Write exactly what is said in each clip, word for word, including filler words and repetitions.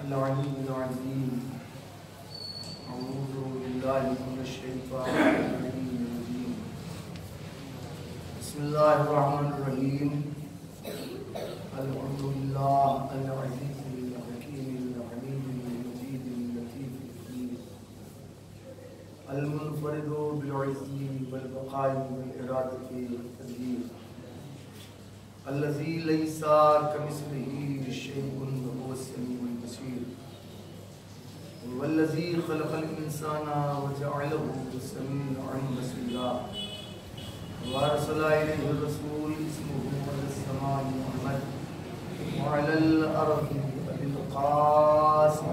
العلي العظيم. أعوذ بالله من الشيطان الرجيم. بسم الله الرحمن الرحيم. الحمد لله العزيز الحكيم العليم المجيد اللطيف الخبير المنفرد بالعز والبقاء والإرادة والتدبير الذي ليس كمثله شيء وهو السميع البصير والذي خلق الإنسان وجعله سميعا بصيرا وأرسل إليه الرسول اسمه على السماء محمد وعلى الأرض بالقاسم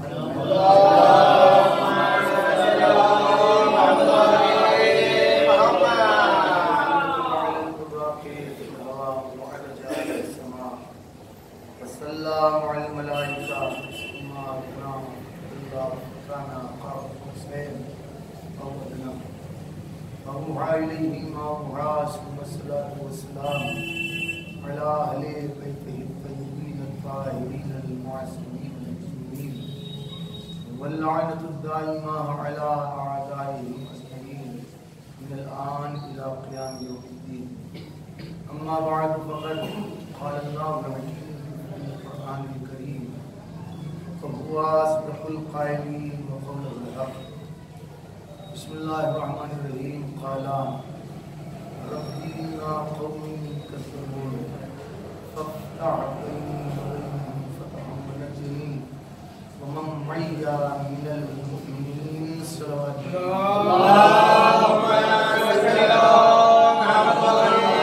والسلام على الملائكة وما كان إلا كان قاب قوسين أو أدنى فأوحى إليه ما أوحى ثم الصلاة والسلام على أهل بيته الطيبين الطاهرين المعصومين المجنونين واللعنة الدائمة على أعدائهم أجمعين من الآن إلى قيام يوم الدين. أما بعد فقد قال الله الحكيم في القرآن الكريم فهو أصدق القائلين وقوله الحق. بسم الله الرحمن الرحيم. قال رب إنا قوم كذبون فافتح بيني وبينهم فتحا ونجني ومن معي من المؤمنين صلوات اللهم صل على محمد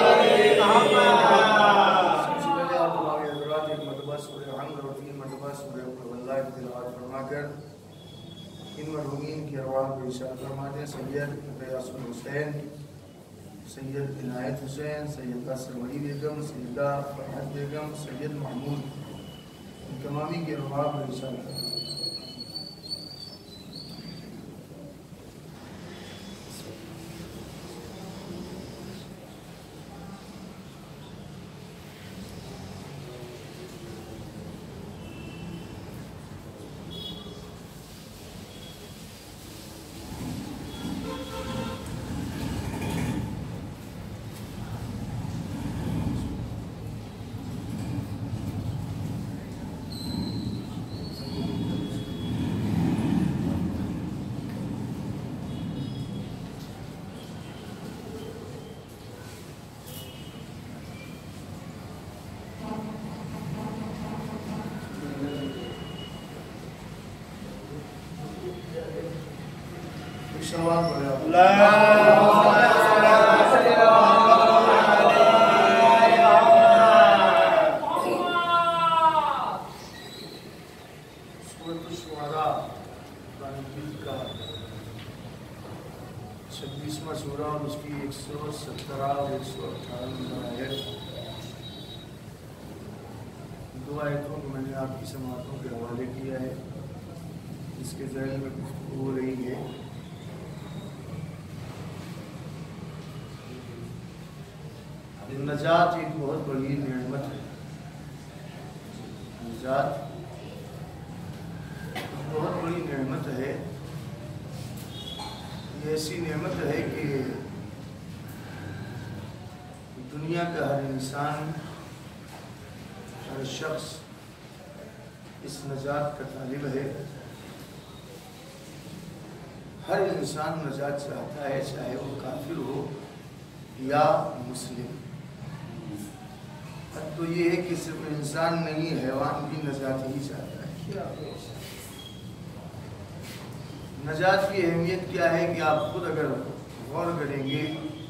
سب سے پہلے آپ ہمارے حضرات ایک مرتبہ سورہ حمد اور تین مرتبہ سورہ واللہ کی تلاوت فرما کر ان مرحومین کی ارواح کو ارشاد فرما دیں. سید ریاض الحسین، سید عنایت حسین، سیدہ سرمدی بیگم، سیدہ فرحت بیگم، سید محمود، ان تمامی کی ارواح کو ارشاد فرما دیں. شروعات پڑھے اللہ سورۃ الشعراء قرآن مجید کا چھبیسواں سورہ اور اس کی ایک سو سترہ اور ایک سو اٹھارہ آیت. دو آیتوں کو میں نے آپ کی سماعتوں کے حوالے کیا ہے. اس کے ذیل میں گفتگو ہو رہی ہے نجات ایک بہت بڑی نعمت ہے. نجات ایک بہت بڑی نعمت ہے. یہ ایسی نعمت ہے کہ دنیا کا ہر انسان، ہر شخص اس نجات کا طالب ہے. ہر انسان نجات چاہتا ہے، چاہے وہ کافر ہو یا مسلم. تو یہ ہے کہ صرف انسان نہیں، حیوان بھی نجات ہی چاہتا ہے. نجات کی اہمیت کیا ہے کہ آپ خود اگر غور کریں گے،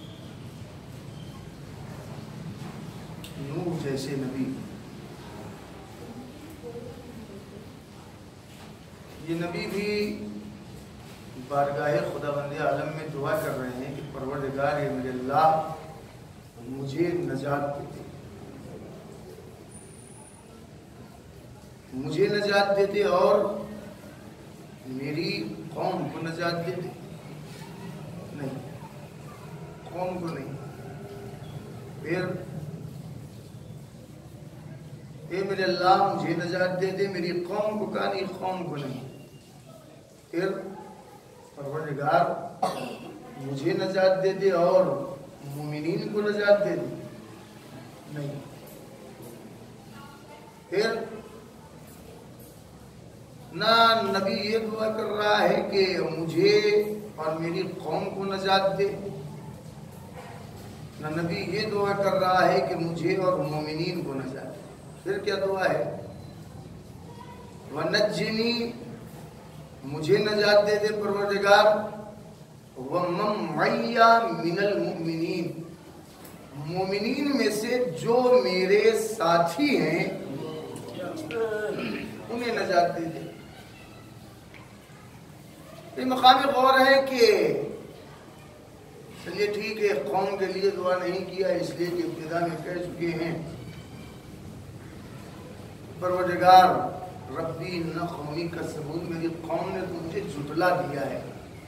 نوح جیسے نبی، یہ نبی بھی بارگاہ خداوند عالم میں دعا کر رہے ہیں کہ پروردگار ہے میرے اللہ مجھے نجات دیتے، مجھے نجات دیتے اور میری قوم کو نجات دیتے. نہیں، قوم کو نہیں. پھر اے میرے اللہ مجھے نجات دے دے، میری قوم کو کہانی قوم کو نہیں. پھر پروردگار مجھے نجات دے دے اور مومنین کو نجات دے دے نہیں. پھر نہ نبی یہ دعا کر رہا ہے کہ مجھے اور میری قوم کو نجات دے، نہ نبی یہ دعا کر رہا ہے کہ مجھے اور مومنین کو نجات دے. پھر کیا دعا ہے؟ وَنَجِّنِي، مجھے نجات دے دے پروردگار، وَمَن مَعِيَّ مِنَ الْمُؤْمِنِينَ، مومنین میں سے جو میرے ساتھی ہیں انہیں نجات دے دے. یہ مقام غور ہے کہ چلیے ٹھیک ہے قوم کے لیے دعا نہیں کیا اس لیے کہ ابتدا میں کہہ چکے ہیں پروردگار ربی نہ قومی کا ثبوت، میری قوم نے تو مجھے جھٹلا دیا ہے.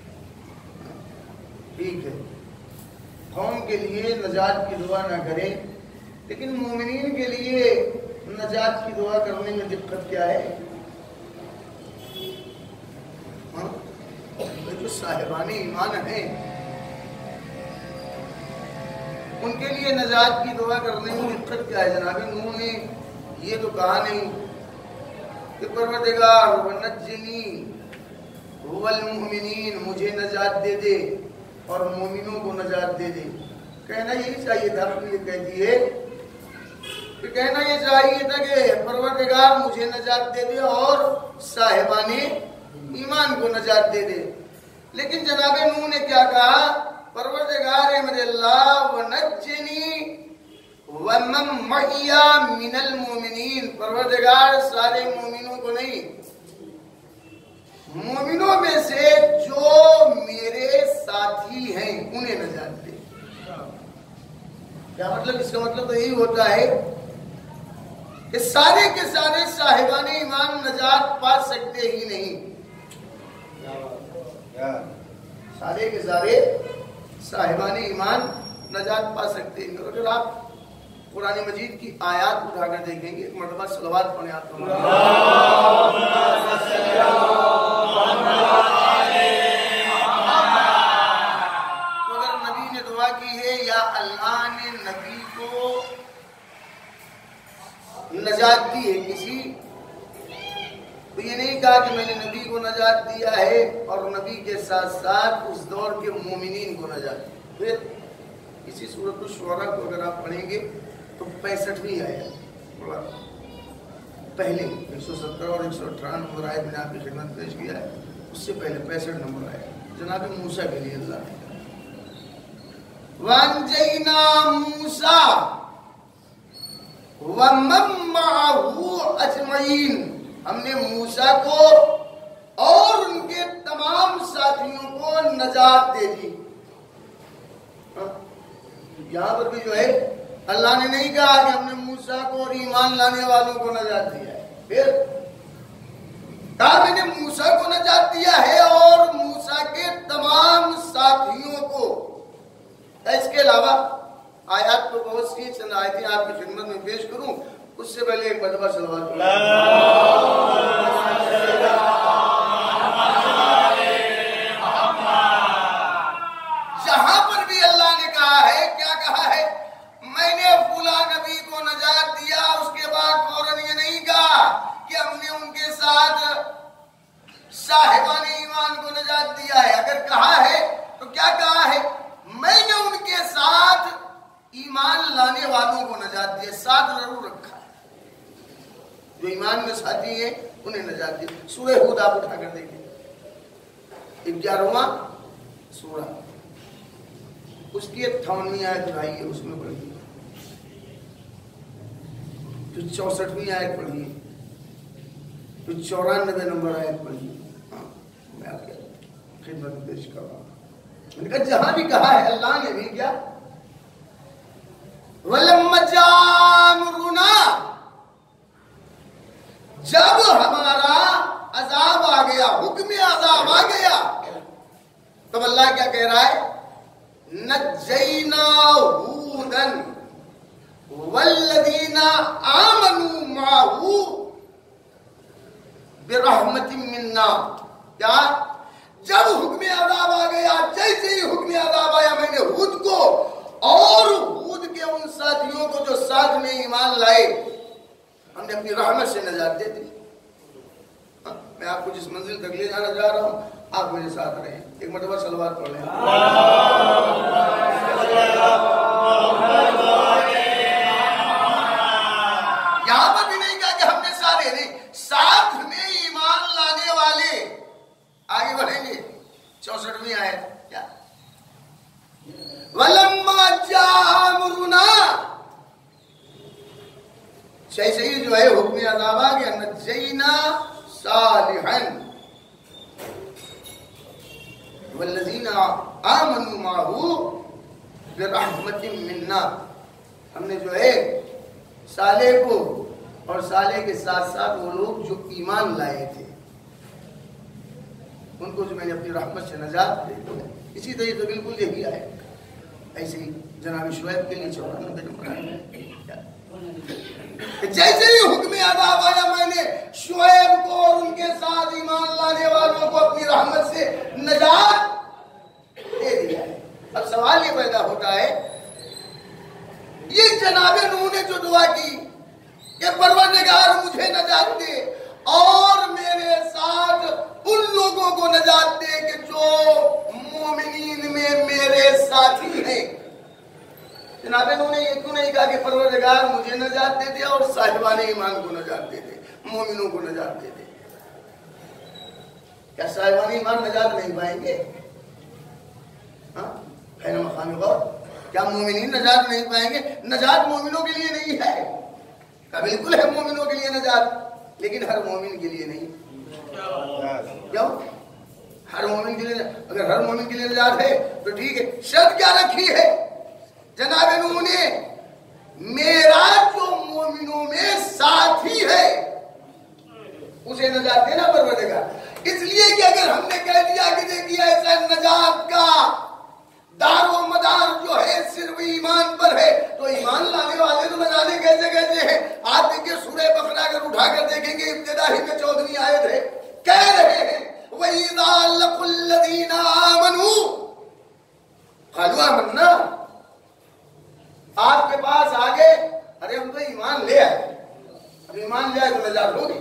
ٹھیک ہے قوم کے لیے نجات کی دعا نہ کریں، لیکن مومنین کے لیے نجات کی دعا کرنے میں دقت کیا ہے؟ جو صاحبان ایمان ہیں ان کے لیے نجات کی دعا کرنے میں دقت کیا ہے؟ جناب نوح نے یہ تو کہا نہیں کہ پروردگار وَنَجِّنِي وَالْمُؤْمِنِينَ، مجھے نجات دے دے اور مومنوں کو نجات دے دے. کہنا یہی چاہیے تھا. یہ کہتی ہے کہ کہنا یہ چاہیے تھا کہ پروردگار مجھے نجات دے دے اور صاحبان ایمان کو نجات دے دے. لیکن جناب نوح نے کیا کہا؟ پروردگار میرے اللہ وَنَجِّنِي وَمَن مَعِيَ مِنَ الْمُؤْمِنِينَ، پروردگار سارے مومنوں کو نہیں، مومنوں میں سے جو میرے ساتھی ہیں انہیں نجات دے. کیا مطلب؟ اس کا مطلب تو یہی ہوتا ہے کہ سارے کے سارے صاحبان ایمان نجات پا سکتے ہی نہیں. سارے کے سارے صاحبان ایمان نجات پا سکتے ہیں. اگر آپ قرآن مجید کی آیات اٹھا کر دیکھیں گے، ایک مرتبہ صلوات پڑھیں آپ کو. تو اگر نبی نے دعا کی ہے یا اللہ نے نبی کو نجات دی ہے کسی، تو یہ نہیں کہا کہ میں نے نبی کو نجات دیا ہے اور نبی کے ساتھ ساتھ اس دور کے مومنین کو نجات دی. پھر اسی سورۃ الشعراء کو اگر آپ پڑھیں گے تو پینسٹھویں آیت پہلے ایک سو ستر اور ایک سو اٹھارہ نمبر آیت میں نے آپ کی خدمت پیش کیا ہے. اس سے پہلے پینسٹھ نمبر آیت جناب موسیٰ کے لیے اللہ نے وَأَنجَيْنَا مُوسَىٰ وَمَن مَّعَهُ أَجْمَعِينَ، ہم نے موسیٰ کو اور ان کے تمام ساتھیوں کو نجات دے دی. یہاں پر بھی جو ہے اللہ نے نہیں کہا کہ ہم نے موسیٰ کو اور ایمان لانے والوں کو نجات دیا ہے. پھر کہا میں نے موسیٰ کو نجات دیا ہے اور موسیٰ کے تمام ساتھیوں کو. اس کے علاوہ آیات تو بہت سی چند آیتیں آپ کی خدمت میں پیش کروں، اس سے پہلے ایک مرتبہ صلوات جہاں پر بھی اللہ نے کہا ہے، کیا کہا ہے؟ میں نے فلاں نبی کو نجات دیا، اس کے بعد فوراً یہ نہیں کہا کہ ہم نے ان کے ساتھ صاحبان ایمان کو نجات دیا ہے. اگر کہا ہے تو کیا کہا ہے؟ میں نے ان کے ساتھ ایمان لانے والوں کو نجات دیا. ساتھ ضرور رکھا ہے، جو ایمان میں ساتھی ہیں انہیں نجات دی. سورہ ہود آپ اٹھا کر دیکھیں، گیارہواں سورہ، اس کی اٹھاونویں آیت اٹھائی ہے، اس میں پڑھی، پھر چونسٹھویں آیت پڑھی، پھر چورانوے نمبر آیت پڑھی. ہاں میں آپ کی خدمت میں پیش کر رہا ہوں. میں نے کہا جہاں بھی کہا ہے اللہ نے بھی کیا وَلَمَّ جَاءَ أَمْرُنَا، جب ہمارا عذاب آ گیا، حکم عذاب آ گیا، تب اللہ کیا کہہ رہا ہے؟ نَجَّيْنَا هُودًا وَالَّذِينَ آمَنُوا مَعَهُ برحمت منا. کیا؟ جب حکم عذاب آ گیا، جیسے ہی حکم عذاب آیا میں نے ہود کو اور ہود کے ان ساتھیوں کو جو ساتھ میں ایمان لائے ہم نے اپنی رحمت سے نجات دے دی. میں آپ کو جس منزل تک لے جانا چاہ رہا ہوں آپ میرے ساتھ رہیں. ایک مرتبہ صلوات پڑھ لیں. یہاں پر بھی نہیں کہا کہ ہم نے سارے نہیں، ساتھ میں ایمان لانے والے. آگے بڑھیں گے چونسٹھویں آیت. کیا؟ وَلَمَّا جَاءَ أَمْرُنَا. صحیح صحیح جو ہے حکم عذاب آ گیا. نجینا صالحا والذین آمنوا معه برحمت منا. ہم نے جو ہے صالح کو اور صالح کے ساتھ ساتھ وہ لوگ جو ایمان لائے تھے ان کو جو میں نے اپنی رحمت سے نجات دے دی. اسی طریقے بالکل یہی آئے ایسے ہی جناب شعیب کے لیے چورانوے نمبر آئے. جیسے ہی حکم عذاب آیا میں نے شعیب کو اور ان کے ساتھ ایمان لانے والوں کو اپنی رحمت سے نجات دے دیا ہے. اب سوال یہ پیدا ہوتا ہے یہ جناب نوح نے جو دعا کی کہ پروردگار مجھے نجات دے اور میرے ساتھ ان لوگوں کو نجات دے کہ جو مومنین میں میرے ساتھی ہیں. جناب انہوں نے یہ کیوں نہیں کہا کہ پروردگار مجھے نجات دے دے اور صاحبان ایمان کو نجات دے دے، مومنوں کو نجات دے دے؟ کیا صاحبان ایمان نجات نہیں پائیں گے؟ ہاں ہے نا مقام غور. کیا مومنین نجات نہیں پائیں گے؟ نجات مومنوں کے لیے نہیں ہے. کیا بالکل ہے مومنوں کے لیے نجات، لیکن ہر مومن کے لیے نہیں. کیوں؟ ہر مومن کے لیے اگر ہر مومن کے لیے نجات ہے تو ٹھیک ہے. شرط کیا رکھی ہے جناب نوح نے؟ میرا جو مومنوں میں ساتھی ہے اسے نجات دینا پروردگار. اس لیے کہ اگر ہم نے کہہ دیا کہ دیکھیے ایسا نجات کا دار و مدار جو ہے صرف ایمان پر ہے تو ایمان لانے والے تو نہ جانے کیسے کیسے ہیں. آپ دیکھیے سورہ بقرہ اگر اٹھا کر دیکھیں گے ابتدا ہی میں چودہویں آیت ہے، کہہ رہے ہیں وَإِذَا لَقُوا الَّذِينَ آمَنُوا قَالُوا آمَنَّا. آپ کے پاس آگے ارے ہم تو ایمان لے آئے، اب ایمان لے آئے تو نجات ہوگی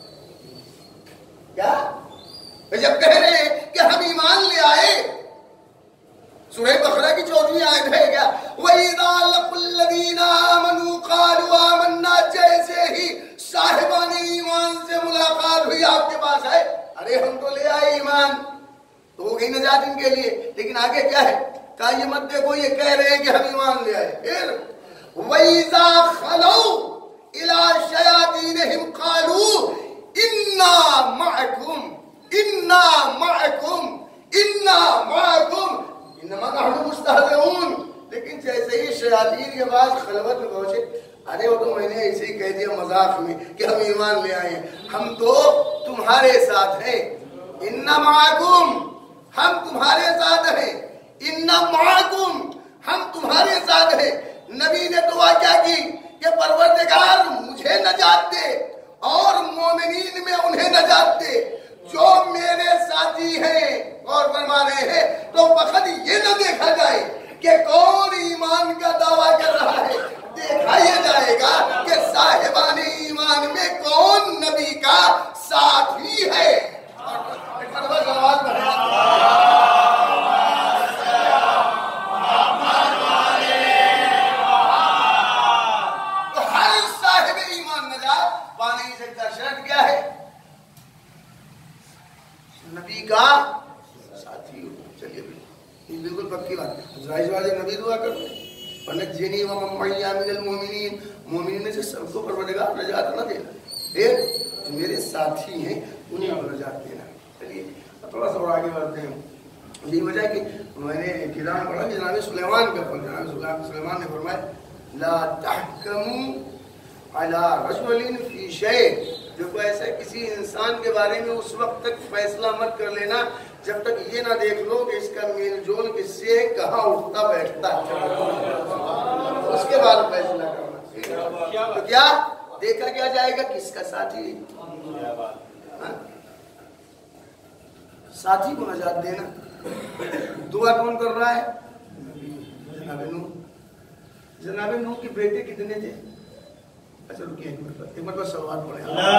کیا؟ جب کہہ رہے ہیں کہ ہم ایمان لے آئے، سورہ بقرہ کی چودہویں آیت ہے کیا وَإِذَا لَقُوا الَّذِينَ آمَنُوا قَالُوا آمَنَّا. جیسے ہی صاحبان ایمان سے ملاقات ہوئی آپ کے پاس آئے ارے ہم تو لے آئے ایمان، تو ہو گئی نجات ان کے لیے. لیکن آگے کیا ہے؟ کہا یہ مت دیکھو یہ کہہ رہے ہیں کہ ہم ایمان لے آئے. پھر وَإِذَا خَلَوْا إِلَىٰ شَيَاطِينِهِمْ قَالُوا إِنَّا مَعَكُمْ إِنَّا مَعَكُمْ إِنَّا مَعَكُمْ إِنَّمَا نَحْنُ مُسْتَهْزِئُونَ. لیکن جیسے ہی شیاطین کے پاس خلوت میں پہنچے ارے وہ تو میں نے ایسے ہی کہہ دیا مذاق میں کہ ہم ایمان لے آئے ہیں، ہم تو تمہارے ساتھ ہیں. إِنَّا مَعَكُمْ ہم تمہارے ساتھ ہیں، اِنَّا مَعَكُمْ ہم تمہارے ساتھ ہیں. نبی نے دعا کیا کی کہ پروردگار مجھے نجات دے اور مومنین میں انہیں نجات دے جو میرے ساتھی ہیں. اور فرما رہے ہیں تو فقط یہ نہ دیکھا جائے کہ کون ایمان کا دعویٰ کر رہا ہے، دیکھا یہ جائے گا کہ صاحبان ایمان میں کون نبی کا ساتھی ہے. نبی کا ساتھی ہو. چلیے یہ بالکل پکی بات ہے. ظاہر بات ہے نبی دعا کرتے وَنَجِّنِي وَمَن مَّعِيَ مِنَ الْمُؤْمِنِينَ. مومنین سے سب کو پروردگار نجات نہ دینا، پھر جو میرے ساتھی ہیں انہیں کو نجات دینا. چلیے تھوڑا سا اور آگے بڑھتے ہیں. یہی وجہ ہے کہ میں نے کتاب پڑھا کہ جناب سلیمان کا قول، جناب سلیمان نے فرمایا لا تحکموا علی رجل فی شیء. دیکھو ایسا کسی انسان کے بارے میں اس وقت تک فیصلہ مت کر لینا جب تک یہ نہ دیکھ لو کہ اس کا میل جول کس سے کہاں اٹھتا بیٹھتا ہے، اس کے بعد فیصلہ کرنا. تو کیا دیکھا کیا جائے گا کس کا ساتھی. ساتھی کو نجات دینا. دعا کون کر رہا ہے؟ جناب نوح. جناب نوح کے بیٹے کتنے تھے؟ اچھا رکیے ایک منٹ ایک منٹ سوال پڑھے.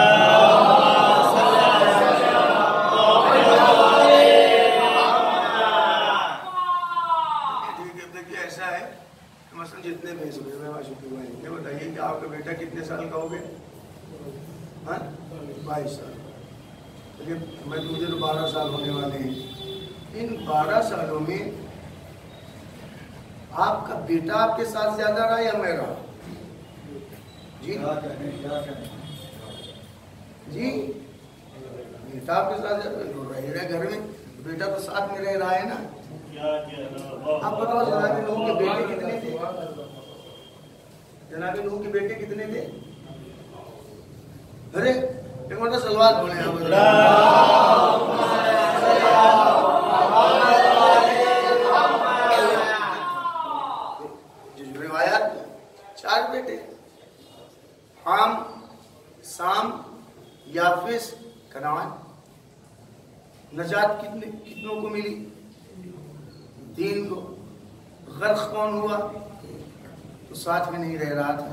دیکھیے ایسا ہے مثلا جتنے بھیج ہوئے میں معشوقی بھائی یہ بتائیے کہ آپ کا بیٹا کتنے سال کا ہو گیا؟ ہاں بائیس سال. میں مجھے تو بارہ سال ہونے والے ہیں. ان بارہ سالوں میں آپ کا بیٹا آپ کے ساتھ زیادہ رہا یا میں رہا؟ جی جی بیٹا آپ کے ساتھ رہ رہا گھر میں. بیٹا تو ساتھ میں رہ رہا ہے نا. آپ بتاؤ جناب نوح کے بیٹے کتنے تھے؟ جناب نوح کے بیٹے کتنے تھے؟ ارے ایک مرتبہ سلوات بولے آپ. جو روایات چار بیٹے حام سام یافس کنعان. نجات کتنے کتنوں کو ملی؟ تین کو. غرق کون ہوا؟ تو ساتھ میں نہیں رہ رہا تھا.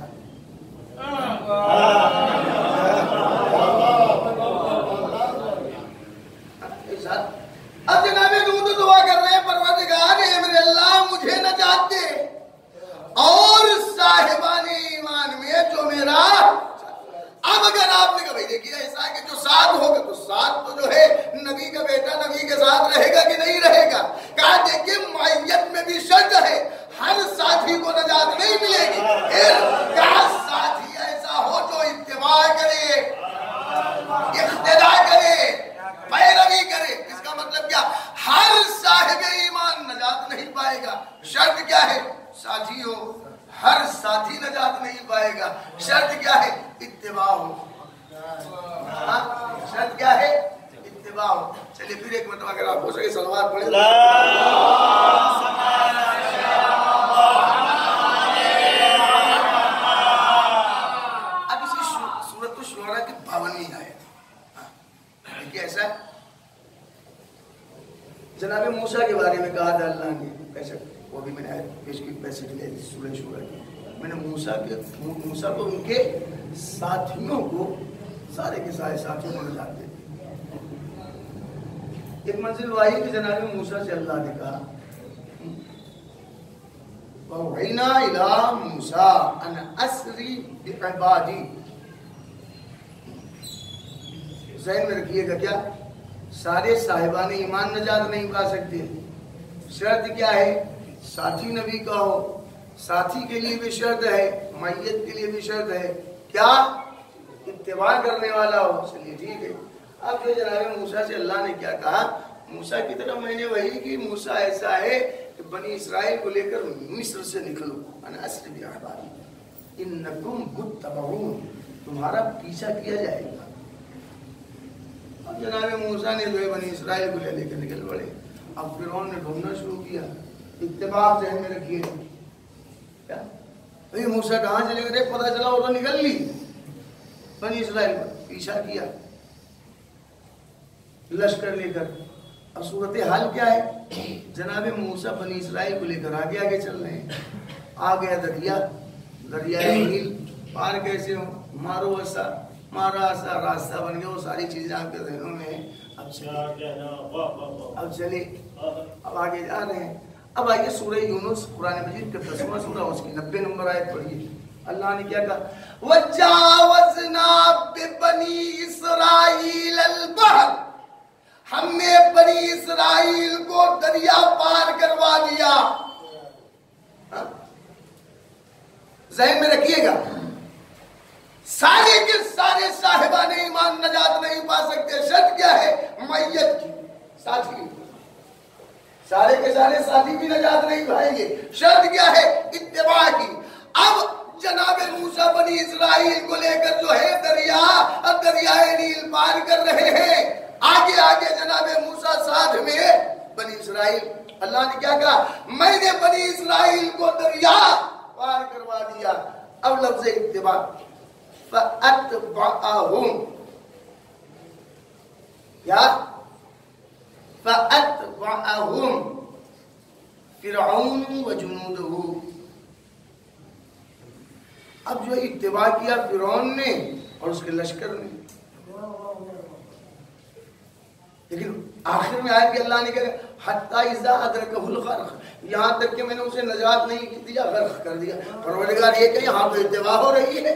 اب جناب نوح تو دعا کر رہے ہیں پروردگار اے میرے اللہ مجھے نجات دے اور صاحبان ایمان میں جو میرا. اب اگر آپ نے کہا بھائی دیکھیے ایسا ہے کہ جو ساتھ ہوگا تو ساتھ تو جو ہے نبی کا بیٹا نبی کے ساتھ رہے گا کہ نہیں رہے گا. کہا دیکھیے معیت میں بھی شرط ہے ہر ساتھی کو نجات نہیں ملے گی. کیا ساتھی ایسا ہو جو اتباع کرے اقتداء کرے پیروی کرے. اس کا مطلب کیا؟ ہر صاحب ایمان نجات نہیں پائے گا. شرط کیا ہے؟ ساتھی ہو. ہر ساتھی نجات نہیں پائے گا. شرط کیا ہے؟ اتباع ہو. شرط کیا ہے؟ اتباع ہو. چلیے پھر ایک مرتبہ اگر آپ ہو سکے صلوات پڑھیں. اب اسی سورۃ الشعراء کی باونویں آیت دیکھیے ایسا ہے. جناب موسیٰ کے بارے میں کہا تھا اللہ نے ایسا وہ بھی میں نے پیش کی پیسے کے لیے سورہ شورا کی. میں نے موسیٰ کے موسیٰ کو ان کے ساتھیوں کو سارے کے سارے ساتھیوں کو نجات دے. ایک منزل وائی کہ جناب موسیٰ سے اللہ نے کہا وَأَوْحَيْنَا إِلَىٰ مُوسَىٰ أَنْ أَسْرِ بِعِبَادِي. ذہن میں رکھیے گا کیا سارے صاحبان ایمان نجات نہیں پا سکتے. شرط کیا ہے؟ ساتھی نبی کا ہو. ساتھی کے لیے بھی شرط ہے, معیت کے لیے بھی شرط ہے. کیا؟ اتباع کرنے والا ہو. چلیے ٹھیک ہے. اب جو جناب موسیٰ سے اللہ نے کیا کہا, موسیٰ کی طرف میں نے وہی کہ موسیٰ ایسا ہے کہ بنی اسرائیل کو لے کر مصر سے نکلو. انا اسری بعبادی انکم متبعون. تمہارا پیچھا کیا جائے گا. اب جناب موسیٰ نے جو ہے بنی اسرائیل کو لے لے کر نکل پڑے. اب فرعون نے ڈھونڈنا شروع کیا. اتباع ذہن میں رکھیے کیا بھئی موسیٰ کہاں چلے گئے؟ پتہ چلا وہ تو نکل لی. بنی اسرائیل پر پیچھا کیا لشکر لے کر. اب صورتحال کیا ہے؟ جناب موسیٰ بنی اسرائیل کو لے کر آگے آگے چل رہے ہیں. آ گیا دریا, دریائے نیل. پار کیسے ہو؟ مارو ایسا مارا ایسا راستہ بن گیا. وہ ساری چیزیں آپ کے ذہنوں میں ہیں. اب چلے اب چلے اب آگے جا رہے ہیں. اب آئیے سورہ یونس قرآن مجید کا دسواں سورہ اس کی نبے نمبر آیت پڑھیے. اللہ نے کیا کہا؟ وَجَاوَزْنَا بِبَنِي إِسْرَائِيلَ الْبَحْرَ. ہم نے بنی اسرائیل کو دریا پار کروا دیا. ذہن میں رکھیے گا سارے کے سارے صاحبان ایمان نجات نہیں پا سکتے. شرط کیا ہے؟ معیت کی, ساتھی. سارے کے سارے ساتھی بھی نجات نہیں پائیں گے. شرط کیا ہے؟ اتباع کی. اب جناب موسیٰ بنی اسرائیل کو لے کر جو ہے دریا اب دریائے نیل پار کر رہے ہیں. آگے آگے جناب موسیٰ ساتھ میں بنی اسرائیل. اللہ نے کیا کہا؟ میں نے بنی اسرائیل کو دریا پار کروا دیا. اب لفظ اتباع فَأَتْبَعَهُمْ کیا فَأَتْبَعَهُمْ فِرْعَوْنُ وَجُنُودُهُ. اب جو اتباع کیا فرعون نے اور اس کے لشکر نے. لیکن آخر میں آیت کہ اللہ نے کہا حَتَّى إِذَا أَدْرَكَهُ الْغَرْقُ، یہاں تک کہ میں نے اسے نجات نہیں دیا، غرق کر دیا. پروردگار یہ کہ یہاں تو اتباع ہو رہی ہے.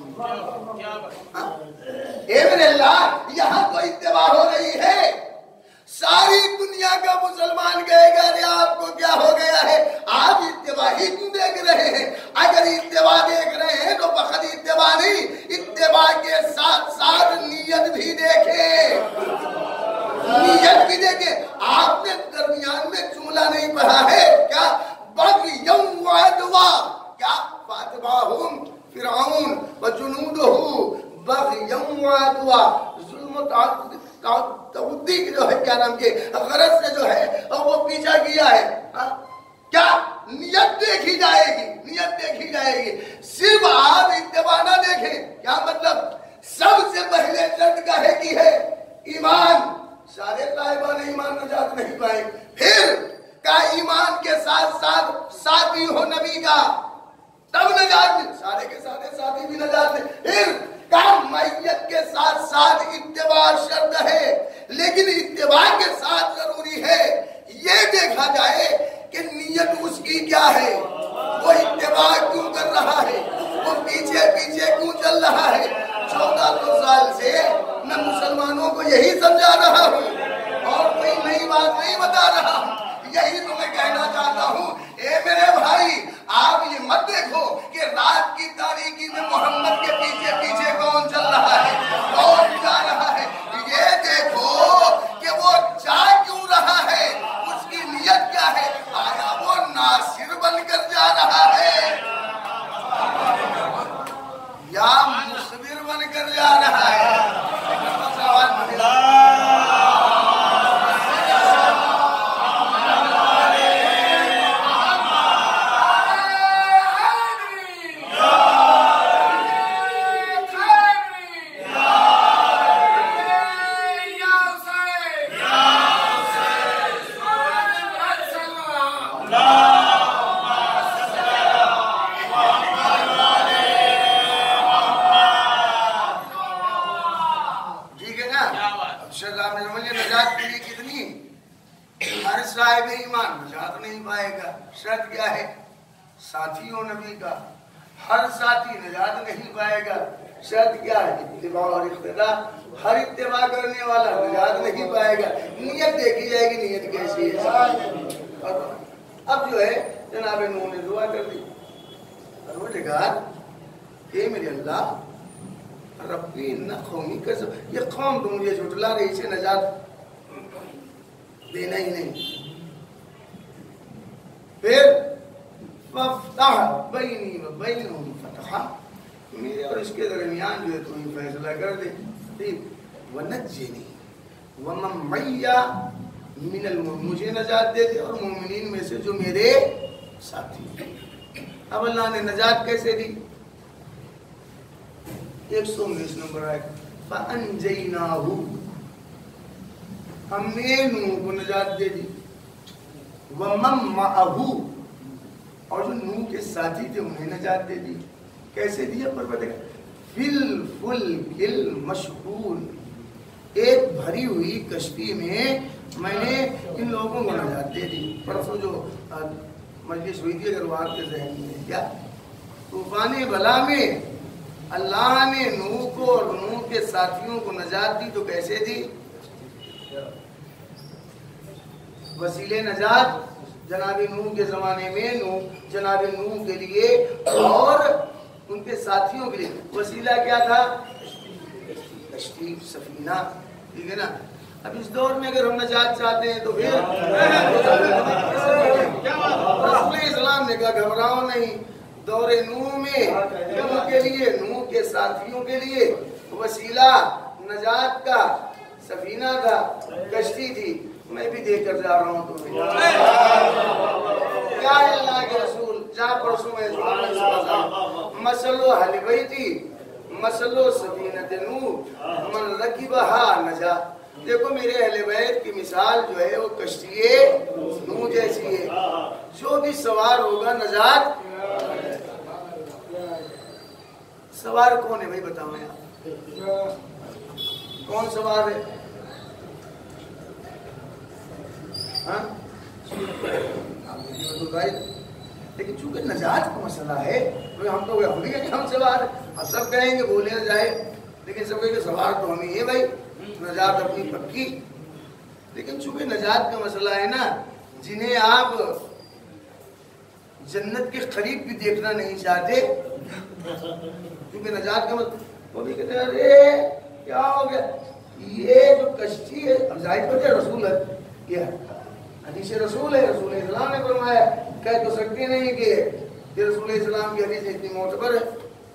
اے میرے اللہ یہاں تو اتباع ہو رہی ہے. ساری دنیا کا مسلمان کہے گا ارے آپ کو کیا ہو گیا ہے، آپ اتباع ہی کیوں دیکھ رہے ہیں؟ اگر اتباع دیکھ رہے ہیں تو فقط اتباع نہیں، اتباع کے ساتھ ساتھ نیت بھی دیکھیں، نیت بھی دیکھیں. آپ نے درمیان میں جملہ نہیں پڑھا ہے کیا؟ بغیا وعدوا، کیا فاتبعہم فرعون وجنودہ بغیا وعدوا، ظلم و تعدد تعدی کی جو ہے کیا نام کے غرض سے جو ہے وہ پیچھا کیا ہے. کیا نیت دیکھی جائے گی، نیت دیکھی جائے گی. صرف آپ اتباع نہ دیکھیں. کیا مطلب؟ سب سے پہلے شرط کا ہے کی ہے ایمان. سارے صاحبان ایمان نجات نہیں پائے. پھر کا ایمان کے ساتھ ساتھ ساتھی ہو نبی کا، تب نجات نہیں. سارے کے سارے ساتھی بھی نجات نہیں. پھر کام میت کے ساتھ ساتھ اتباع شرط ہے، لیکن اتباع کے ساتھ ضروری ہے یہ دیکھا جائے کہ نیت اس کی کیا ہے، وہ اتباع کیوں کر رہا ہے، وہ پیچھے پیچھے کیوں چل رہا ہے. چودہ سو سال سے میں مسلمانوں کو یہی سمجھا رہا ہوں اور کوئی نئی بات نہیں بتا رہا ہوں. یہی تو میں کہنا چاہتا ہوں اے میرے بھائی، آپ یہ مت دیکھو کہ رات کی تاریکی میں محمد کے پیچھے پیچھے کون چل رہا ہے، کون جا رہا ہے. یہ دیکھو کہ وہ جا کیوں رہا ہے، اس کی نیت کیا ہے. آیا وہ ناصر بن کر جا رہا ہے یا مصبر بن کر جا رہا ہے؟ سوال شرط کیا ہے؟ ساتھیوں نبی کا. ہر ساتھی نجات نہیں پائے گا. شرط کیا ہے؟ اتباع اور اقتداء. ہر اتباع کرنے والا نجات نہیں پائے گا. نیت دیکھی جائے گی، نیت کیسی ہے. اب جو ہے جناب نوح نے دعا کر دی، پروردگار کہ میرے اللہ ربی ان قومی کا، یہ قوم تو مجھے جھٹلا رہی، اسے نجات دینا ہی نہیں. پھر فَافْتَحْ بَيْنِي وَبَيْنَهُمْ فَتْحًا، میرے اور اس کے درمیان جو ہے تو ہی فیصلہ کر دے. وَنَجِّنِي وَمَنْ مَعِيَّ مِنَ الْمُؤْمِنِينَ، مجھے نجات دے دے اور مومنین میں سے جو میرے ساتھی. اب اللہ نے نجات کیسے دی؟ ایک سو انیس نمبر آئے فَأَنْجَيْنَاهُ، ہم نے نوح کو نجات دے دی. وَمَن مَّعَهُ، اور جو نوح کے ساتھی تھے انہیں نجات دے دی. کیسے دیا؟ پروردگار فِي الْفُلْكِ الْمَشْحُونِ، ایک بھری ہوئی کشتی میں میں نے ان لوگوں کو نجات دے دی. پرسوں جو مجلس ہوئی تھی اگر وہ آپ کے ذہن میں کیا، طوفان بلا میں اللہ نے نوح کو اور نوح کے ساتھیوں کو نجات دی. تو کیسے دی؟ وسیلے نجات جناب نوح کے زمانے میں نوح جناب نوح کے لیے اور ان کے ساتھیوں کے لیے وسیلہ کیا تھا؟ کشتی، سفینہ. ٹھیک ہے نا. اب اس دور میں اگر ہم نجات چاہتے ہیں تو پھر رسول اسلام نے کہا گھبراؤ نہیں. دور نوح میں نوح کے لیے، نوح کے ساتھیوں کے لیے وسیلہ نجات کا سفینہ تھا، کشتی تھی. میں بھی دے کر جا رہا ہوں تمہیں. کیا ہے اللہ کے رسول جہاں پرسوں میں مسلو حلوی تھی، مسلو سفینت نوح من رکبہا نجا. देखो मेरे अहले बैत की मिसाल जो है वो कश्ती नूह जैसी है, जो भी सवार होगा नजात। सवार कौन है भाई बताओ यार, कौन सवार है? हाँ तो भाई, लेकिन चूंकि नजात का मसला है तो हम तो हम भी कहेंगे हम सवार, अब सब कहेंगे बोले ना जाए, लेकिन सब कहेंगे सवार तो हम ही है भाई, नजात अपनी पक्की। लेकिन चूंकि नजात का मसला है ना, जिन्हें आप जन्नत के करीब भी देखना नहीं चाहते, क्योंकि नजात का मतलब वो भी कहते हैं अरे क्या हो गया, ये जो कश्ती है, अब जाहिर बात है रसूल है, क्या हदीस रसूल है, रसूल इस्लाम ने फरमाया, कह तो सकते नहीं कि ये रसूल इस्लाम की हदीस इतनी मोतबर है,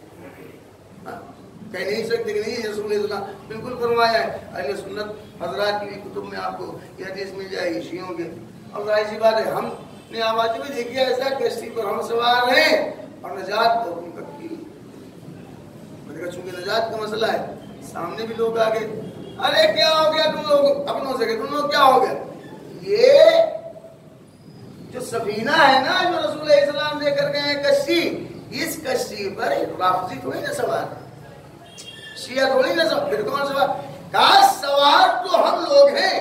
कह नहीं सकते कि नहीं रसूल इस्लाम बिल्कुल फरमाया है। अहले सुन्नत हजरात की भी कुतुब में आपको ये हदीस मिल जाएगी शियों के। और जाहिर सी बात है हमने आवाज़ में देखी ऐसा कश्ती पर हम सवार हैं और नजात तो अपनी पक्की। मैंने कहा चूंकि नजात का मसला है, सामने भी लोग आ गए, अरे क्या हो गया तुम लोग अपनों से, तुम लोग क्या हो गया, ये जो सफीना है ना जो रसूल इस्लाम लेकर गए हैं कश्ती, इस कश्ती पर राफजी थोड़ी ना सवार, शिया थोड़ी ना सवार, फिर कौन सवार? कहा सवार तो हम लोग हैं।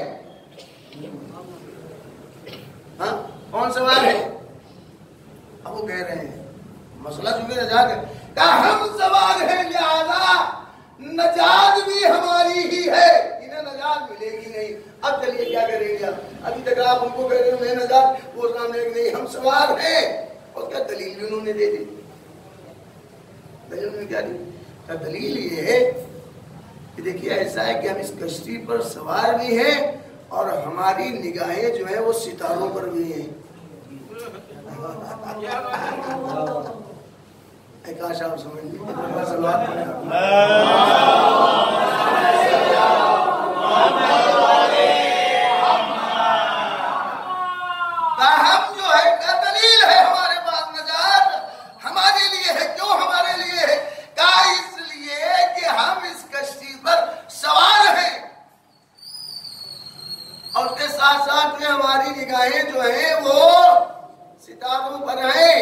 हाँ कौन सवार है? अब वो कह रहे हैं मसला चूंकि नजात है, कहा हम सवार हैं लिहाजा नजात भी हमारी ही है, इन्हें नजात मिलेगी नहीं। अब चलिए क्या करेंगे, अभी तक आप हमको कह रहे हो मैं नजात, वो सामने नहीं हम सवार हैं, और क्या दलील भी उन्होंने दे दी। दलील उन्होंने क्या दी? क्या दलील ये है कि देखिए ऐसा है कि हम इस कश्ती पर सवार भी हैं और हमारी निगाहें जो है वो सितारों पर भी हैं। काश आप समझ हम जो है क्या दलील है हमारे पास, नजात हमारे लिए है। क्यों हमारे लिए है? क्या इसलिए कि हम इस कश्ती पर सवार हैं और उसके साथ साथ में हमारी निगाहें जो है वो सितारों पर है।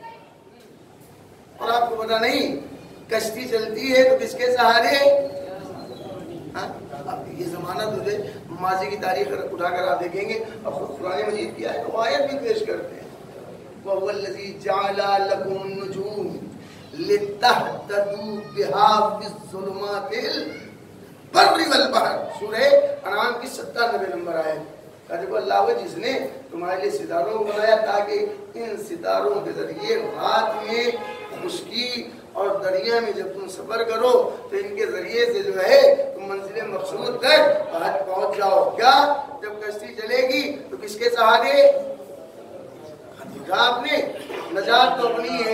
और आपको पता नहीं कश्ती चलती है तो किसके सहारे? हाँ? अब ये जमाना तुझे माजी की तारीख उठाकर आप देखेंगे, अब कुरान मजीद की आयत आयत भी पेश करते हैं, वहुवल्लज़ी जअला लकुम नुजूम लितहतदू बिहा फिज़्ज़ुलुमातिल बर्रि वल बहर, सूरह अनाम की सत्तानवे नंबर आयत। देखो अल्लाह है जिसने तुम्हारे लिए सितारों को बनाया ताकि इन सितारों के जरिए रात में खुशकी और दरिया में जब तुम सफर करो तो इनके जरिए से जो है तुम मंजिल मकसूद तक पहुंच जाओ। क्या? जब कश्ती चलेगी तो किसके सहारे? आपने नजात तो अपनी है,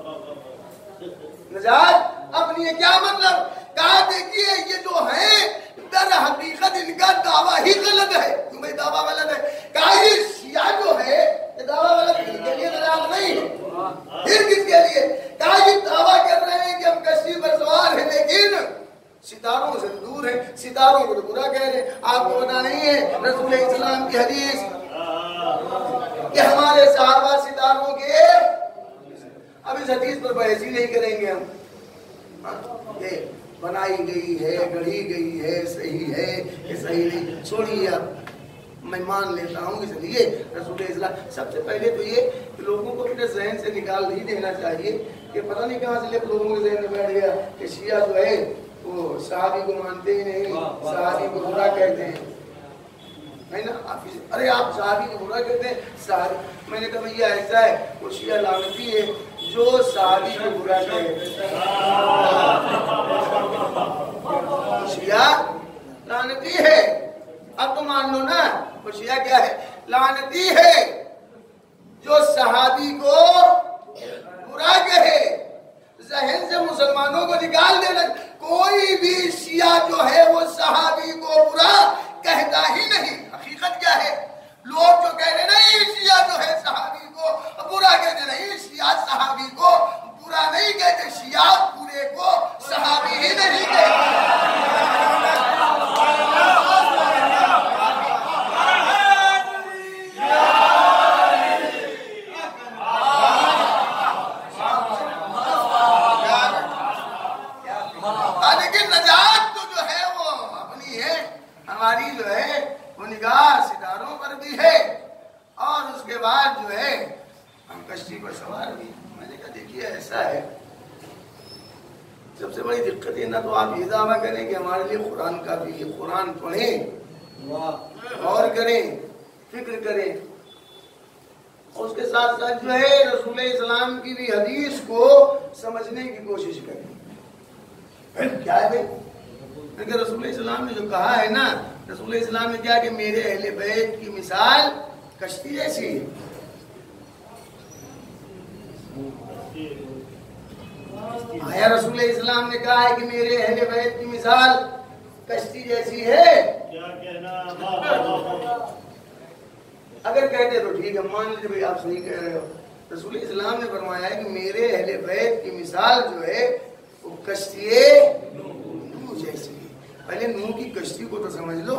नजात अपनी है। क्या मतलब? कहा देखिए ये जो है दर हकीकत इनका दावा ही गलत है। क्यों भाई दावा गलत है? कहा ये शिया जो है ये दावा गलत है, इनके लिए नजात नहीं है, फिर किसके लिए? कहा ये दावा कर रहे हैं कि हम कश्ती पर सवार हैं लेकिन सितारों से दूर है, सितारों को तो बुरा कह रहे हैं। आपको पता नहीं है रसूल इस्लाम की हदीस कि हमारे सहाबा सितारों के, अब इस हदीस पर बहस ही नहीं करेंगे हम, ये बनाई गई है, गढ़ी गई है, सही है ये सही नहीं, छोड़िए आप, मैं मान लेता हूँ कि चलिए रसूल इस्लाम। सबसे पहले तो ये लोगों को अपने जहन से निकाल नहीं देना चाहिए कि पता नहीं कहाँ से लोगों के जहन में बैठ गया कि शिया जो है वो सहाबी को मानते ही नहीं, सहाबी को बुरा कहते हैं, है ना? आप अरे आप सहाबी को बुरा कहते हैं, सहाबी। मैंने कहा भैया ऐसा है वो शिया लानती है जो सहाबी को बुरा कहे, शिया लानती है। अब तो मान लो ना वो शिया क्या है? लानती है जो सहाबी को बुरा कहे। जहन से मुसलमानों को निकाल देना, कोई भी शिया जो है वो सहाबी को बुरा कहता ही नहीं। हकीकत क्या है? लोग जो कह रहे नहीं शिया जो है सहाबी को बुरा कहते, नहीं शिया सहाबी को बुरा नहीं कहते, शिया पूरे को सहाबी ही नहीं कहते। ہماری جو ہے وہ نگاہ ستاروں پر بھی ہے اور اس کے بعد جو ہے ہم کشتی پر سوار بھی. میں نے کہا دیکھیے ایسا ہے سب سے بڑی دقت ہے نہ تو آپ یہ دعویٰ کریں کہ ہمارے لیے قرآن کافی ہے, قرآن پڑھیں غور کریں فکر کریں اور اس کے ساتھ ساتھ جو ہے رسول اسلام کی بھی حدیث کو سمجھنے کی کوشش کریں. کیا ہے بھائی کہ رسول اسلام نے جو کہا ہے نا, رسول اسلام نے کیا کہ میرے اہل بیت کی مثال کشتی جیسی ہے. آیا رسول اسلام نے کہا ہے کہ میرے اہل بیت کی مثال کشتی جیسی ہے؟ اگر کہتے تو ٹھیک ہے مان لیتے بھائی آپ صحیح کہہ رہے ہو. رسول اسلام نے فرمایا ہے کہ میرے اہل بیت کی مثال جو ہے وہ کشتی نوح جیسی ہے. پہلے نوح کی کشتی کو تو سمجھ لو.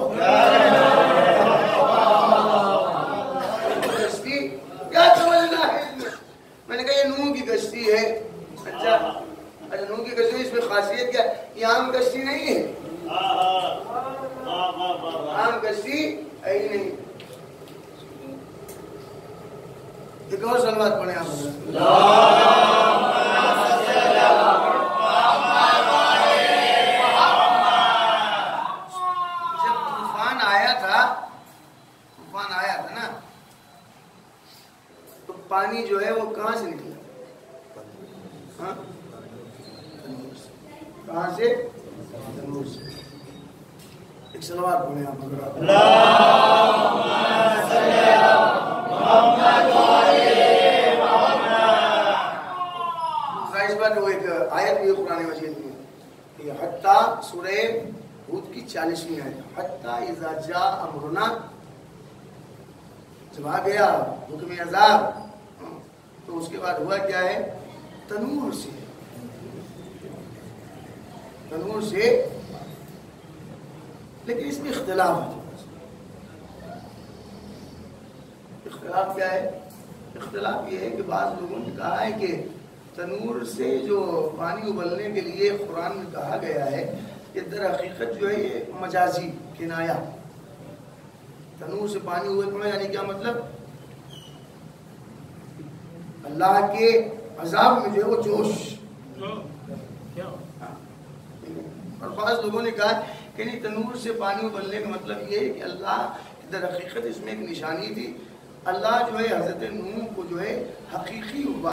کشتی کیا سمجھنا ہے؟ میں نے کہا یہ نوح کی کشتی ہے. اچھا اچھا نوح کی کشتی اس میں خاصیت کیا ہے؟ یہ عام کشتی نہیں ہے, عام کشتی ہے ہی نہیں. ایک اور سلوات پڑھیں آپ. جب طوفان آیا تھا طوفان آیا تھا نا تو پانی جو ہے وہ کہاں سے نکلا؟ ہاں کہاں سے؟ تنور سے. ایک سلوات پڑھیں آپ. وہ ایک آیت بھی قرآن مجید میں حتیٰ سورہ ہود کی چالیسویں آیت حتیٰ اذا جاء امرنا, جب آ گیا حکم عذاب تو اس کے بعد ہوا کیا ہے؟ تنور سے تنور سے لیکن اس میں اختلاف ہے. اختلاف کیا ہے؟ اختلاف یہ ہے کہ بعض لوگوں نے کہا ہے کہ تنور سے جو پانی ابلنے کے لیے قرآن میں کہا گیا ہے یہ در حقیقت جو ہے یہ مجازی کنایا. تنور سے پانی ابلنا یعنی کیا مطلب؟ اللہ کے عذاب میں جو ہے وہ جوش. اور بعض لوگوں نے کہا کہ نہیں تنور سے پانی ابلنے کا مطلب یہ ہے کہ اللہ در حقیقت اس میں ایک نشانی تھی. اللہ جو ہے حضرت نوح کو جو ہے حقیقی